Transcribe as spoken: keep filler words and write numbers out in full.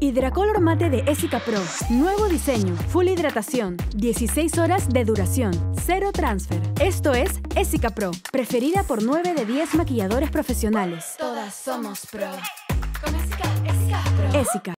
Hidracolor Mate de Essica Pro. Nuevo diseño, full hidratación, dieciséis horas de duración, cero transfer. Esto es Essica Pro, preferida por nueve de diez maquilladores profesionales. Todas somos pro. Con Essica, Essica Pro. Essica.